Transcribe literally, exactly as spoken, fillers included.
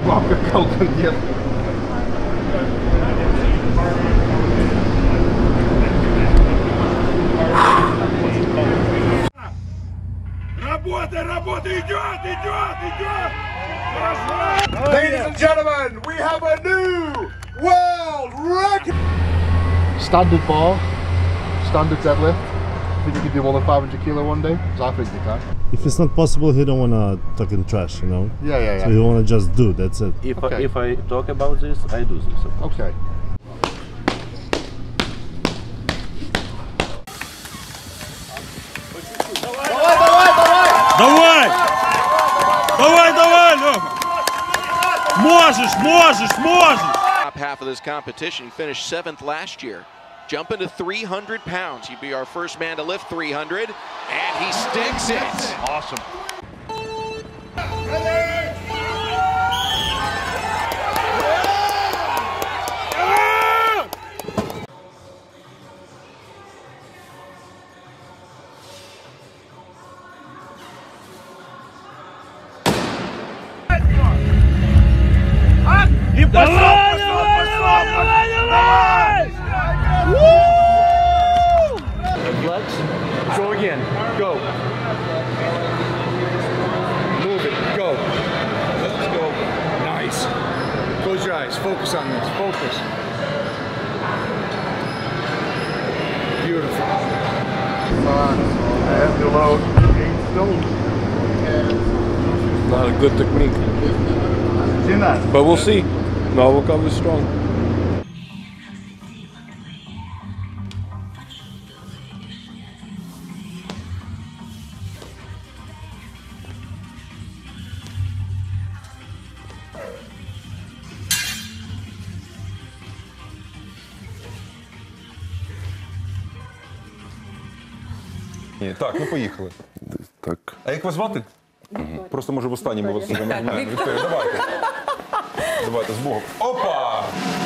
Бабка колка нет. Работа, работа, идет, идет, идет! Ladies and gentlemen, we have a new world record! Standard bar, standard deadlift. I think you can do more than five hundred kilo one day, because I think you can. If it's not possible, he don't wanna talk in trash, you know. Yeah, yeah, yeah. So you wanna just do. That's it. If Okay. I, if I talk about this, I do this. Of course. Okay. Давай! Давай, давай, Лёха! Можешь, можешь, можешь! Top half of this competition, he finished seventh last year. Jumping to three hundred pounds. He'd be our first man to lift three hundred, and he sticks it. Awesome. И пошел, пошел, пошел, давай! Let's go again. Go. Move it. Go. Let's go. Nice. Close your eyes. Focus on this. Focus. Beautiful. And below eight stone. Not a good technique. But we'll see. Novikov is strong. Ні, так, ну поїхали. Так. А як вас звати? Просто може в останньому вас не знаю. Вікторія, давайте. Давайте з Богом. Опа!